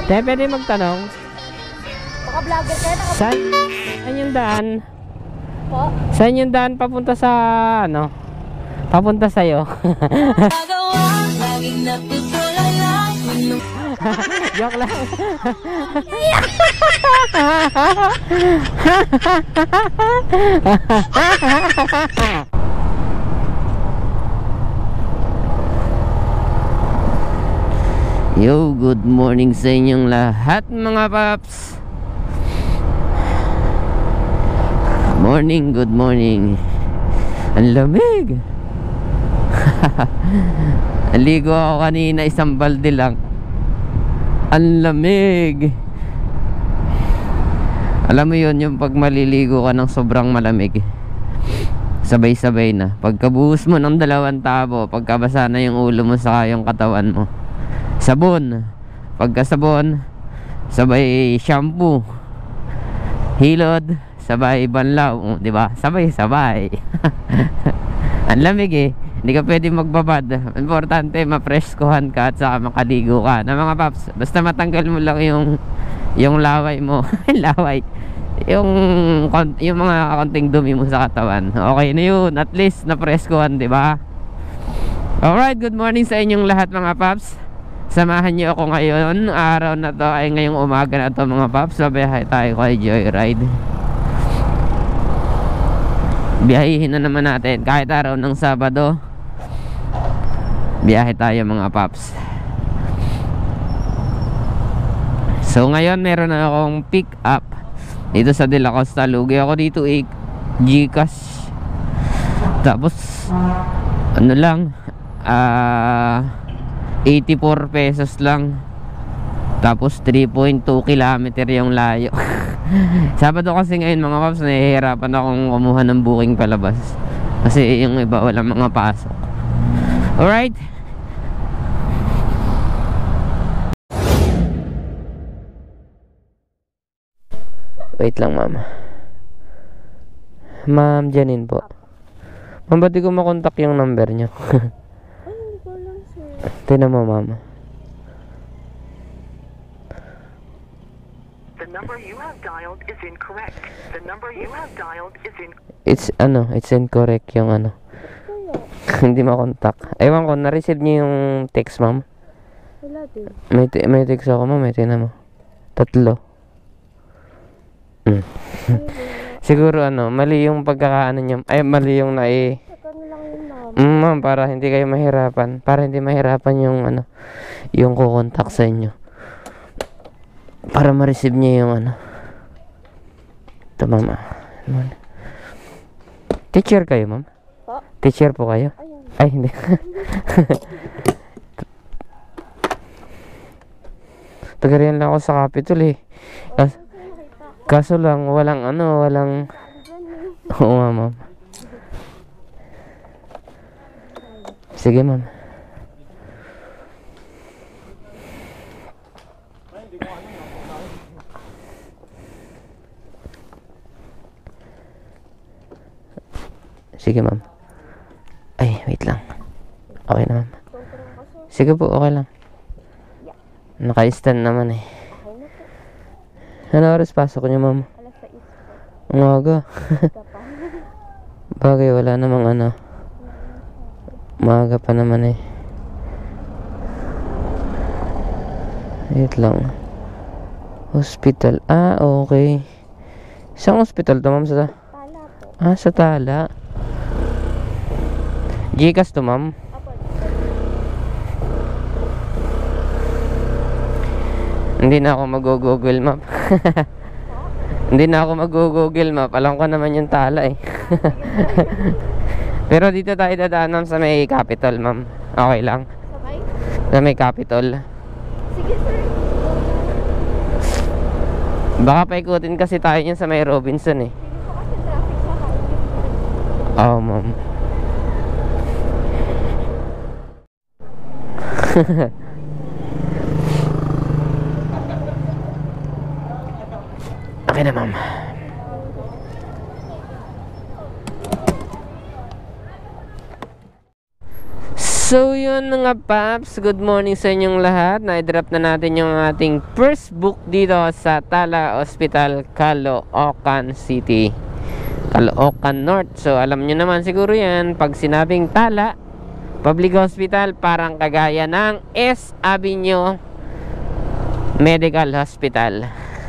Te, pwede magtanong? Baka vlogger kayo, Saan yung daan? po. Saan yung daan papunta sa, ano? Papunta sa'yo? Joke lang. Yo, good morning sa inyong lahat mga paps. Good morning. Ang lamig. Aligo ako kanina, isang balde lang. Ang lamig. Alam mo yun, yung pag maliligo ka ng sobrang malamig, sabay-sabay na. Pagkabuhos mo ng 2 tabo, pagkabasa na yung ulo mo saka yung katawan mo, sabon. Pagkasabon, sabay shampoo. Hilod, sabay banlaw, di ba? Sabay-sabay. Ang lamig eh. Hindi ka pwede magbabad. Importante, ma-freshkuhan ka at saka makaligo ka na mga paps. Basta matanggal mo lang yung laway mo. Laway. Yung mga konting dumi mo sa katawan. Okay na yun. At least na-freshkuhan, di ba? Alright, good morning sa inyong lahat mga paps. Samahan niyo ako ngayon. Araw na to ay ngayong umaga na to mga paps. Sabihay tayo kay Joyride. Biyahihin na naman natin kahit araw ng Sabado. Biyahe tayo mga paps. So ngayon meron na akong pick up dito sa De La Costa. Lugi ako dito Gcash. Tapos ano lang 84 pesos lang. Tapos 3.2 kilometer yung layo. Sabado kasi ngayon mga paps, nahihirapan akong kumuha ng booking palabas kasi yung iba walang mga pasok. Alright. Wait lang ma'am. Ma'am Janine po. Ma'am, ba't di ko makontak yung number nyo? Ay, hindi ko lang sir. Tinan mo ma'am. The number you have dialed is incorrect. The number you have dialed is It's incorrect yung ano. Hindi makontak. Ewan ko, na-receive niyo yung text ma'am? Wala din. May text ako ma'am, tinan mo. 3. Siguro mali yung pagkakaano niyo. Ay, mali yung Ito na lang yun ma'am, para hindi kayo mahirapan. Para hindi mahirapan yung yung kukontak sa inyo. Para ma-receive niyo yung Ito ma'am. Teacher kayo ma'am? Po? Teacher po kayo? Ayun. Ay, hindi. Tagarihan lang ako sa Capitol eh. Kaso lang, walang Oo nga ma'am. Sige ma'am. Sige ma'am. Ay, wait lang. Okay na ma'am. Sige po, okay lang. Naka-stand naman eh. Ano oras pasok niyo ma'am? Alas 6. Ang aga. Bagay, wala namang maaga pa naman eh. Wait lang. Hospital. Okay. Saan hospital to ma'am? Tala po. Sa Tala. Gcash to ma'am? Apo. Hindi na ako mag-google map. Hindi na ako mag-google map. Alam ko naman yung Tala eh. Pero dito tayo dadaan sa may Capitol ma'am. Okay lang? Sabay? Sa may Capitol. Sige sir. Baka paikutin kasi tayo yun sa may Robinson eh. Hindi po kasi traffic sa highway. Oo ma'am. Okay na ma'am. So yun mga paps, good morning sa inyong lahat. Na-drop na natin yung ating first book dito sa Tala Hospital, Caloocan City, Caloocan North. So alam nyo naman siguro yan, pag sinabing Tala Public Hospital, parang kagaya ng S. Avenue Medical Hospital.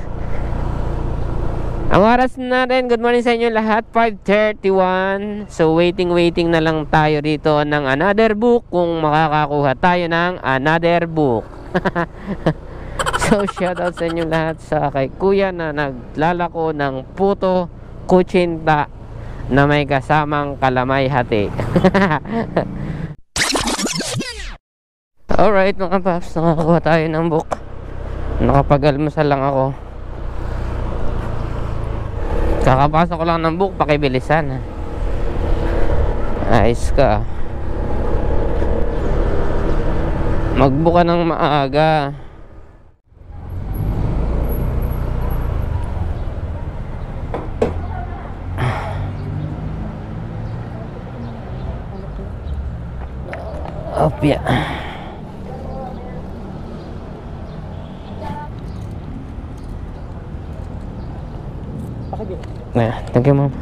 Ang oras natin, good morning sa inyo lahat, 5:31. So waiting na lang tayo dito ng another book, kung makakakuha tayo ng another book. So shoutout sa inyo lahat, sa kay kuya na naglalako ng puto kutsinta na may kasamang kalamay hati. Alright mga paps, nakakuha tayo ng book. Nakapag-almusal lang ako. Kakapasok ko lang ng book, pakibilisan. Ayos ka. Mag-book ka ng maaga. Opya. Thank you, ma'am.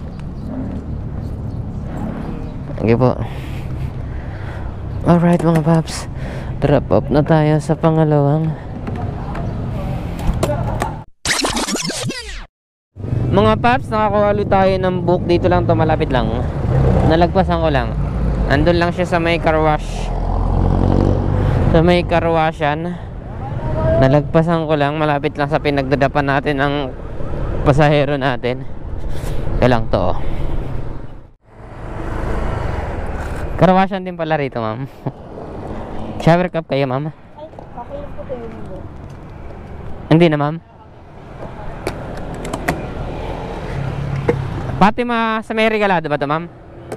Thank you po. Alright mga paps, drop off na tayo sa pangalawang. Mga paps, nakakuha ulit tayo ng book. Dito lang to, malapit lang. Nalagpasan ko lang. Andun lang siya sa may car wash. Sa may car washan. Nalagpasan ko lang, malapit lang sa pinagdadapan natin ang pasahero natin. Kailang to. Karawasyan din pala rito, ma'am. Shower cup kayo, ma'am? Ay, okay lang po kayo mo. Hindi na, ma'am. Fatima sa may regalado ba to, ma'am?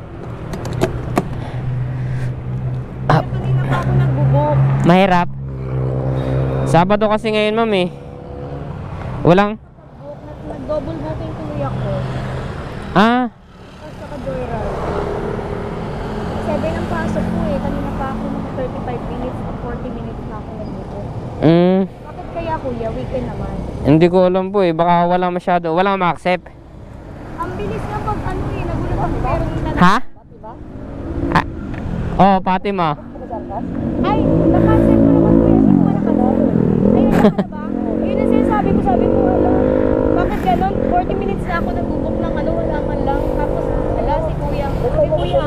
Kanina pa ako nagbubok. Mahirap. Sabado kasi ngayon, ma'am eh. Walang Nag-double booking tuloy ako. Ah, Tapos naka-joyride. 7 ang pasok ko eh. Kanina pa ako mga 35 minutes o 40 minutes na ako nagbubok. Bakit kaya kuya? Weekend naman. hindi ko alam po eh. Baka walang masyado, walang ma-accept. Ang bilis nga pag ano eh. Nagulat ako pero hindi na. Ha? Diba? Oh, Fatima. Ay, nakancel ko naman kuya. Hindi mo naka-download. Ayun na ba? Yun ang sinasabi ko. Sabi ko, bakit ganon? 40 minutes na ako nagbubok ng wala man lang. Tapos, wala si kuya. Sabi kuya,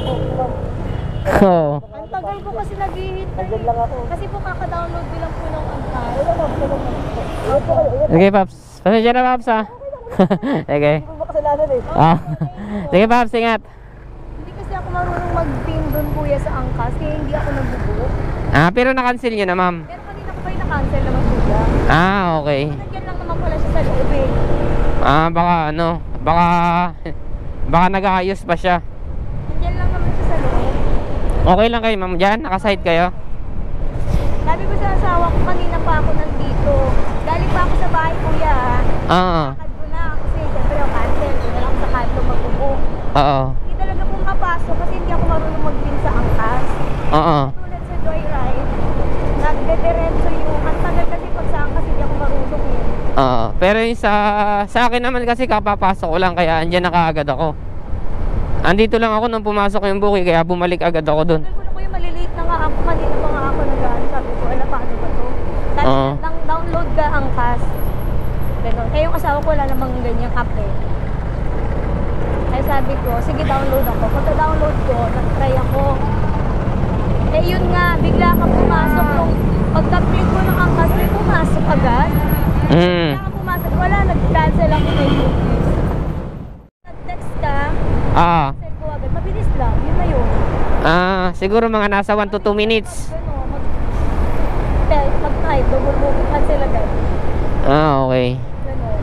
Oh. ang tagal ko kasi naghihintay. Kasi po kaka-download ko lang po ng Angkas. Okay, Paps. Pasensya na, Paps, ha? Okay. Ah. Sige, Paps, ingat. Hindi kasi ako marunong mag-pin doon kuya sa Angkas. Kaya hindi ako nagbubok. Ah, pero na-cancel nyo na, ma'am. Pero kanina ko pa yung na-cancel naman kuya. Ah, okay. Nandiyan lang naman pala siya sa loob eh. Ah, baka ano, baka nag-aayos pa siya. Nandiyan lang naman siya sa loob. Okay lang kayo, ma'am, dyan? Nakaside kayo? Sabi ko sa asawa ko, kanina pa ako nandito. Galing pa ako sa bahay kuya. Oo. Lakad ko na kasi siyempre yung cancel. Doon na lang sa kanto magbubok. Oo. Hindi talaga pumapasok kasi hindi ako marunong mag-pin sa Angkas. Oo. Tulad sa Joyride, nagdediretso yung ang tagal kasi pag sa Angkas hindi ako marunong eh. Oo. Pero yung sa akin naman kasi kapapasok ko lang, kaya andyan na kaagad ako. Andito lang ako nung pumasok yung booking, kaya bumalik agad ako dun. Sabi ko kuya, maliliit na nga ako. Kanina pa nga ako nag-ano. Sabi ko, ala paano ba to? Sabi Oo. ko, download ka Angkas. Ganun. Kaya yung asawa ko wala namang ganyang app eh. Kaya sabi ko, sige download ako. Pagka-download ko, nag-try ako. Eh yun nga, bigla kang pumasok nung pagka-click ko ng Angkas, may pumasok agad. Bigla kang pumasok, wala, nag-cancel ako na yung cookies. Nag-text ka, Ah. cancel ko agad. Mabilis lang, yun na yun. Ah, siguro mga nasa 1 to 2 minutes. Gano'n, mag-type, double booking, cancel agad. Ah, okay. Gano'n.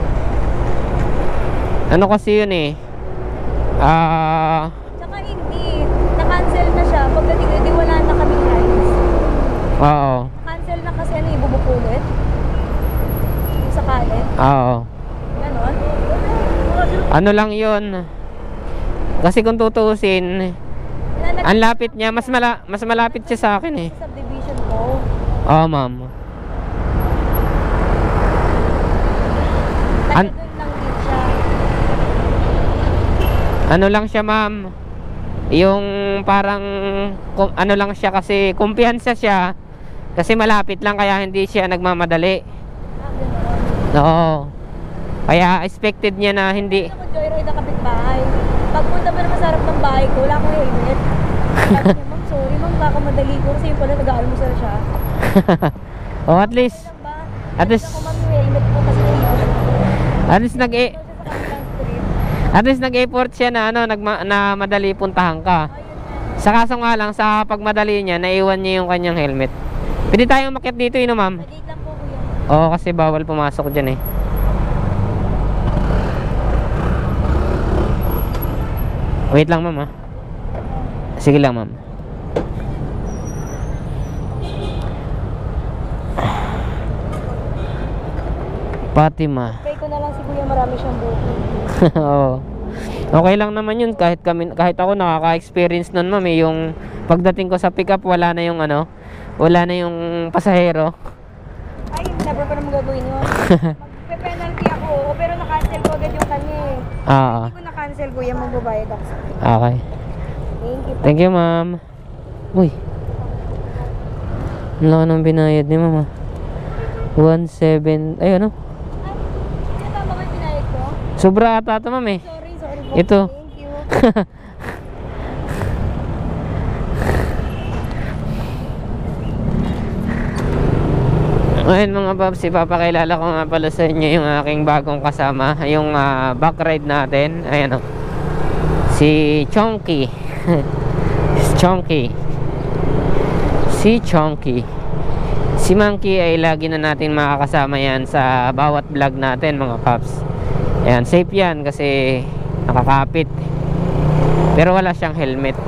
Ano kasi yun eh? Ah, Tsaka hindi, na-cancel na siya. Pagdating hindi wala na kaming rides. oo. Cancel na kasi ano, ibubuk ulit. Yung sa kalit. Oo. Ganon. Ano lang yun? Kasi kung tutuusin, Ano Ang lapit niya, mas malapit siya sa akin eh. Subdivision ko. Oo, ma'am. Taga doon lang din siya. Ano lang siya, ma'am? Yung parang ano lang siya kasi kumpiyansa siya kasi malapit lang kaya hindi siya nagmamadali. Gano'n. Oo. Kaya expected niya na hindi. Ako joyride ang kapitbahay. Pagpunta pa naman sa harap ng bahay ko, wala akong helmet. Sabi niya, ma'am, sorry ma'am, baka madali ko kasi yung pala nag-aalmusal siya. Oh, at least Lang ba? At least- Ako ma'am, yung helmet ko kasi naiwan. at least nag Daw siya sa kabilang street. at least nag-effort siya na ano na madali puntahan ka. Ayun na. Sa kaso nga lang sa pagmadali niya naiwan niya yung kanyang helmet. Pwede tayong umakyat dito, ma'am. Sa gate lang po kuya. Oo, kasi bawal pumasok diyan eh. Wait lang, ma'am, ah. Sige lang, ma'am. Fatima. Pray ko na lang si kuya, marami siyang buko. Oo. Okay lang naman yun kahit ako nakaka-experience nun, ma'am, eh, yung pagdating ko sa pickup wala na yung wala na yung pasahero. Ay, never ko naman gagawin yun. Magpe-penalty ako, oo, pero na-cancel ko agad yung kanya eh. Oo. Hindi ko na-cancel kuya, magbabayad ako sa kanya. Okay. Thank you. Thank you, ma'am. Uy. Ang laki ng binayad ni ma'am, ah. 1.7. Ay, ano? Ay, tama ba yung pinayad ko? Sobra ata ito, ma'am, eh. Sorry po. Ito. Thank you. Ngayon mga paps, ipapakilala ko nga pala sa inyo yung aking bagong kasama, yung back ride natin. Ayan o, si Chonky. Chonky. Si Chonky. Si Monkey ay lagi na natin makakasama yan sa bawat vlog natin mga paps. Ayan, safe yan kasi nakakapit. Pero wala siyang helmet.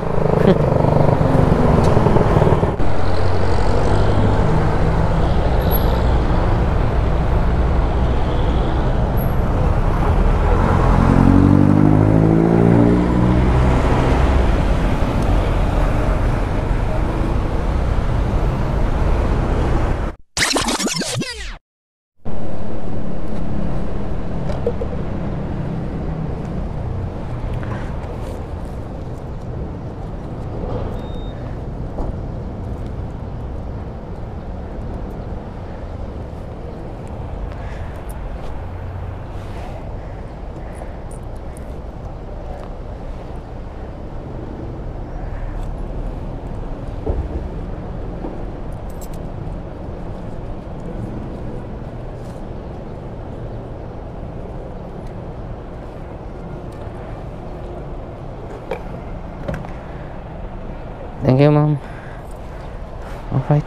Thank you, ma'am. Alright.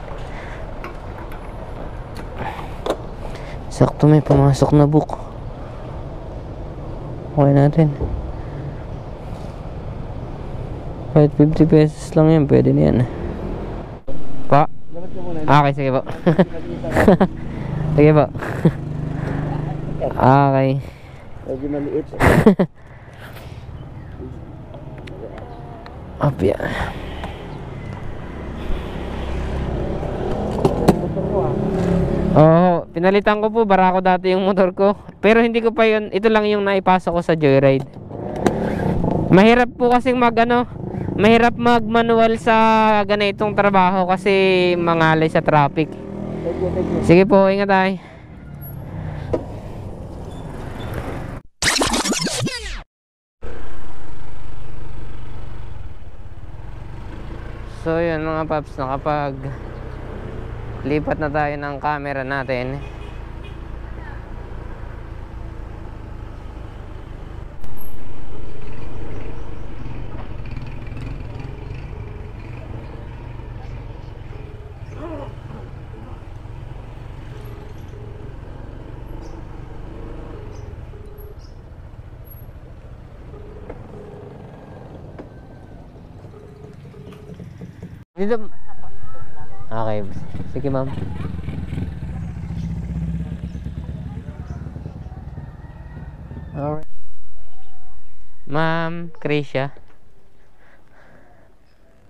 Sakto may pumasok na book. Okay natin. Kahit 50 pesos lang yan, pwede na yan. Pa? Okay, sige po. Sige po. Okay. Medyo maliit. Up yan. Oo, pinalitan ko po, barako dati yung motor ko. Pero hindi ko pa yun, ito lang yung naipasok ko sa Joyride. Mahirap po kasing mahirap mag-manual sa ganitong trabaho kasi mangalay sa traffic. Sige po, ingat tayo. So yun mga paps, nakapag lipat na tayo ng camera natin. Dito. Okay. Sige, ma'am. Alright. Ma'am Krisha.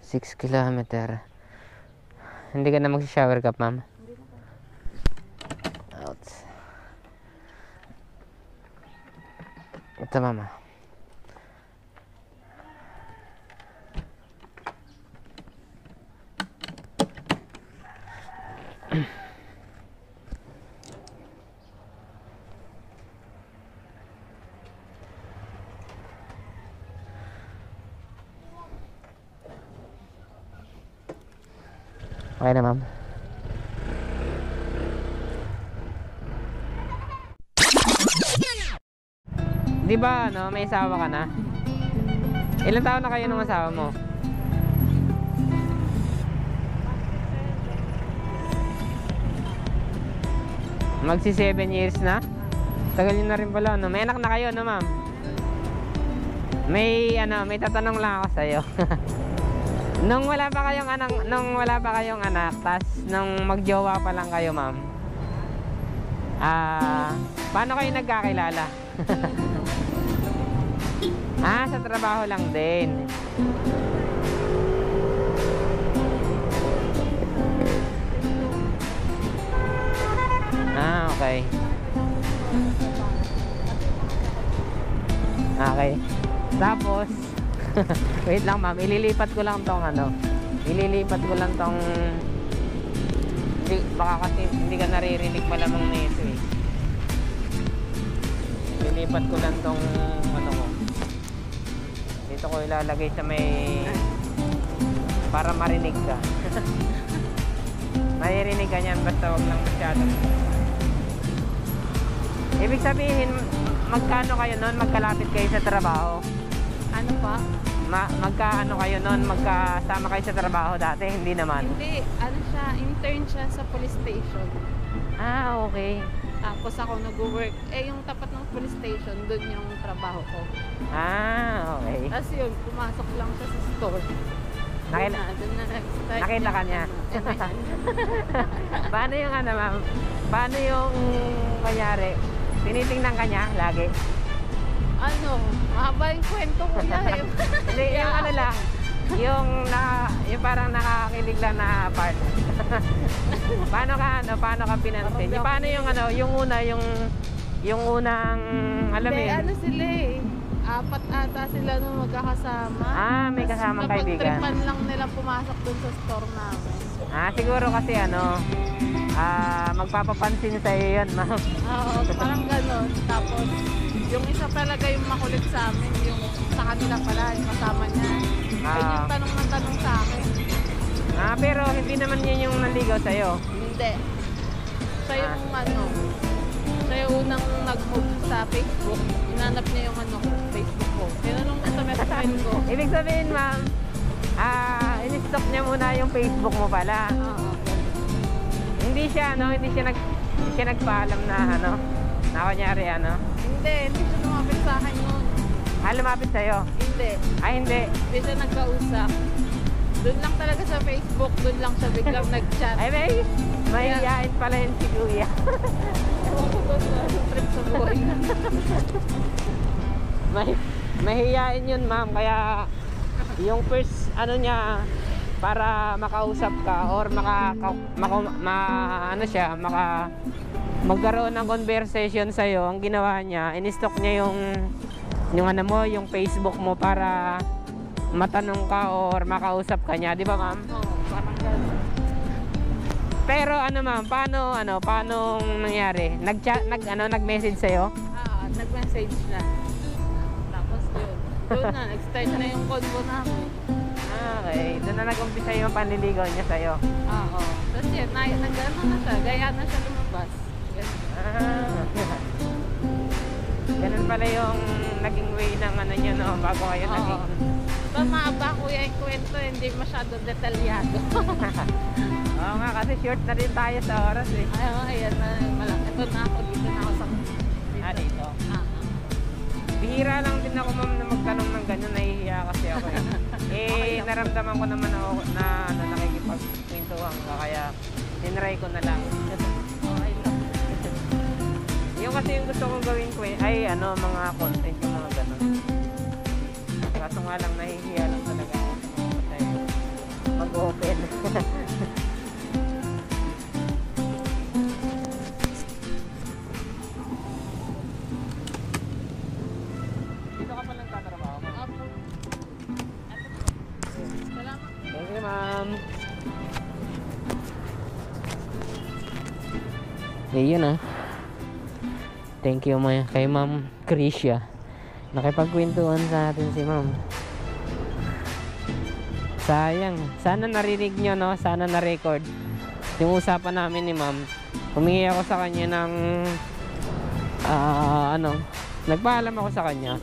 6 kilometer. Hindi ka na mag-shower cap, ma'am? Out. Ito, mama. Okay na, ma'am. Di ba, ano, may asawa ka na? Ilang taon na kayo ng asawa mo? Magsi 7 years na? Tagal nyo na rin pala, no? May anak na kayo, no, ma'am? May tatanong lang ako sa'yo. Nung wala pa kayong anak, tas nung magjowa pa lang kayo, ma'am, paano kayo nagkakilala? Sa trabaho lang din. Okay. Okay. Tapos, wait lang, ma'am, ililipat ko lang tong baka kasi hindi ka naririnig malamang nito eh. Ililipat ko lang tong ko. Dito ko ilalagay sa may para marinig ka. Maririnig ka niyan, basta wag lang masyado. Ibig sabihin, magkano kayo noon? Magkalapit kayo sa trabaho? Ano pa? Magkaano kayo noon? Magkasama kayo sa trabaho dati? Hindi naman? Hindi, intern siya sa police station. Okay. Tapos ako nag-work, yung tapat ng police station, doon yung trabaho ko. Okay. Tapos yun, pumasok lang siya sa store. Doon na nag-start. Nakita ka niya? Paano yung ma'am? Paano yung kunyari? Tinitingnan ka niya lagi? Mahaba yung kwento ko na eh. Hindi, yung lang. Yung parang nakakakilig lang na part. Paano ka pinansin? Paano yung unang, alam mo yun? Sila eh. 4 ata sila nung magkakasama. May kasamang kaibigan. Napag-tripan lang nila pumasok dun sa store namin. Siguro kasi magpapapansin sa'yo yun, ma'am. Oo, parang gano'n. Tapos, yung isa talaga yung makulit sa amin, yung sa kanila pala, yung kasama niya. Ay, yung tanong ng tanong sa akin. Pero hindi naman yun yung naligaw sa'yo. Hindi. Siya yung siya yung unang nag-move sa Facebook. Inanap niya yung Facebook ko. Tinanong ko sa best friend ko. Ibig sabihin, ma'am, in-stop niya muna yung Facebook mo pala. Oo. Hindi siya nagpaalam na na kunyari Hindi siya lumapit sa akin nun. Lumapit sa'yo? Hindi. Hindi. Hindi siya nagkausap. Doon lang talaga sa Facebook, doon lang siya biglang nag-chat. Mahihiyain pala yun si Kuya. Ewan ko doon sa trip sa buhay. Mahihiyain yun, ma'am. Kaya yung first niya para makausap ka or magkaroon ng conversation sa'yo, ang ginawa niya, in-stalk niya yung Facebook mo para matanong ka or makausap ka niya, di ba, ma'am? Oo, parang gano'n. Pero ma'am, paano nangyari? Nag-message sa'yo? Nag-message na. Tapos doon na, nag-start na yung convo namin. Okay, doon na nag-umpisa yung panliligaw niya sa'yo. Oo. Tapos yun, nag-ano na siya, gaya na siya lumabas. Ganun pala yung naging way ng niya, no? Bago kayo naging... Diba maaba kuya yung kwento, hindi masyado detalyado. Oo nga, kasi short na rin tayo sa oras eh. Ayan na, ito na ako, dito na ako sa... Dito? Bihira lang din ako, ma'am, na magtanong ng ganyan, nahihiya kasi ako eh. Naramdaman ko naman ako na nakikipagkwentuhan ka, kaya tinry ko na lang. Okay lang. Yung kasi yung gusto kong gawin ko ay mga content, yung mga ganun. Kaso nga lang, nahihiya lang talaga ako. makapag-open. Dito ka palang tatrabaho, ma'am? Salamat. Thank you, ma'am. Ayun ah. Thank you kay Ma'am Krisha. Nakipagkwentuhan sa atin si Ma'am. Sayang. Sana narinig nyo, no? Sana na-record yung usapan namin ni Ma'am. Humingi ako sa kanya ng nagpaalam ako sa kanya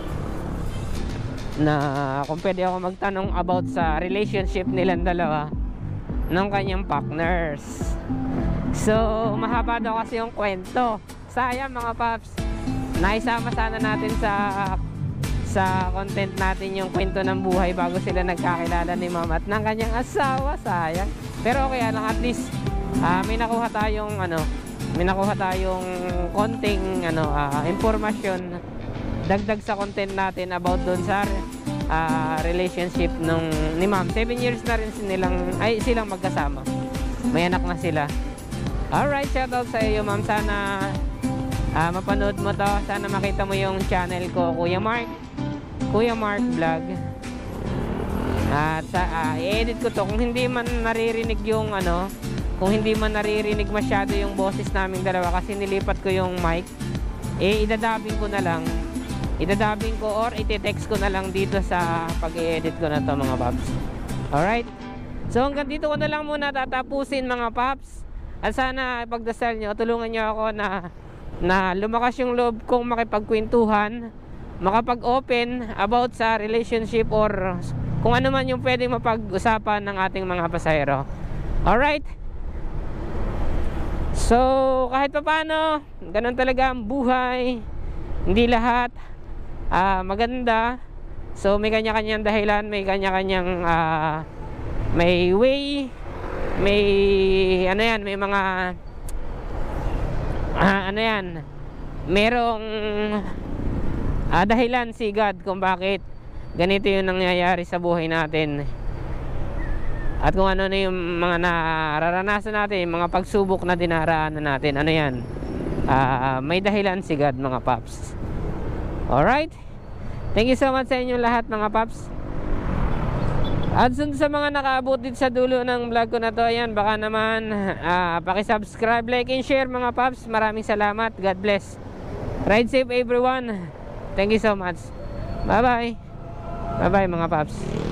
na kung pwede ako magtanong about sa relationship nilang dalawa ng kanyang partners. So, mahaba daw kasi yung kwento. Sayang mga paps. Naisama sana natin sa content natin yung kwento ng buhay bago sila nagkakilala ni Ma'am at ng kanyang asawa. Sayang. Pero okay lang, at least may nakuha tayong konting impormasyon dagdag sa content natin about doon sa relationship ni Ma'am. 7 years na rin silang magkasama. May anak na sila. Alright, shoutout sa iyo, Ma'am. Sana mapanood mo to. Sana makita mo yung channel ko, Kuya Mark Vlog. At i-edit ko to. Kung hindi man naririnig masyado yung boses naming dalawa kasi nilipat ko yung mic, idadabing ko na lang. Idadabing ko or iti-text ko na lang dito sa pag-i-edit ko na to, mga paps. Alright? So hanggang dito ko na lang muna tatapusin, mga paps. At sana pagdasal nyo, tulungan nyo ako na lumakas yung loob kong makipagkwentuhan, makapag-open about sa relationship or kung ano man yung pwedeng mapag-usapan ng ating mga pasahero. Alright? So, kahit pa paano, ganun talaga ang buhay. Hindi lahat maganda. So, may kanya-kanyang dahilan, may kanya-kanyang may way, may may mga merong dahilan si God kung bakit ganito yung nangyayari sa buhay natin. At kung ano na yung mga nararanasan natin, mga pagsubok na dinaraanan natin, may dahilan si God, mga paps. Alright? Thank you so much sa inyong lahat, mga paps. At sa mga nakaabot dito sa dulo ng vlog ko na to, ayan, baka naman pakisubscribe, like, and share, mga paps. Maraming salamat. God bless. Ride safe, everyone. Thank you so much. Bye bye. Bye bye, mga paps.